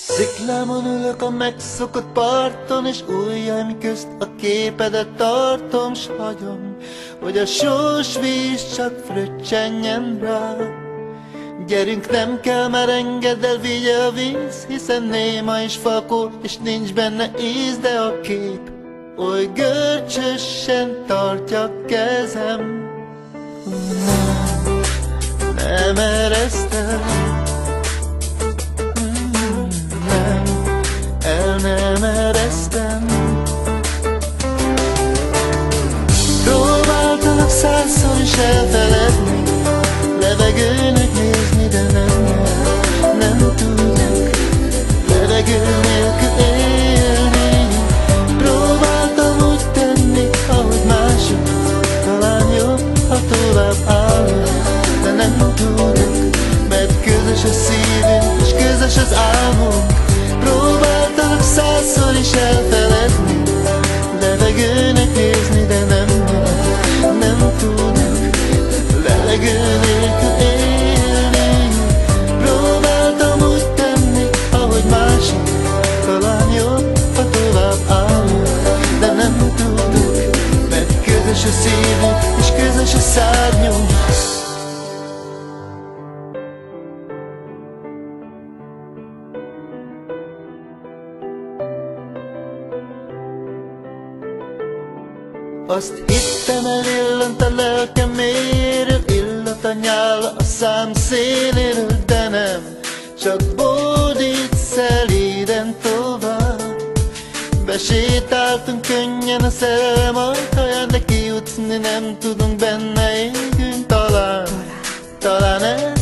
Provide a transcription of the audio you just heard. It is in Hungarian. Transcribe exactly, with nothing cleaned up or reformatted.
Sziklámon ülök a megszokott parton, és ujjaim közt a képedet tartom, s hagyom, hogy a sós víz csak fröccsenjen rá. Gyerünk, nem kell, már engedd el, vigye a víz, hiszen néma és fakó, és nincs benne íz, de a kép oly görcsösen tartja kezem. Nem, nem eresztem, nem, el nem eresztem. Próbáltalak százszor is elfeledni, levegőnek nézni, de nem nyer, nem tudok levegő nélkül élni. Próbáltam úgy tenni, ahogy mások, talán jobb, ha tovább állok, de nem tudok, mert közös a szívünk, és közös az álmunk. Próbáltalak százszor is elfeledni, levegőnek nézni, de nem nyer, nem tudok levegő nélkül élni. Próbáltam úgy tenni, ahogy mások, talán jobb, ha tovább állok, de nem tudok, mert közös a szívünk, és közös a szárnyunk. Azt hittem, elillant a lelkem méről, illat a nyála a szám széléről, de nem, csak bódít szelíden tovább. Besétáltunk könnyen a szerelem ajtaján, de kijutni nem tudunk, benne égünk talán, talán el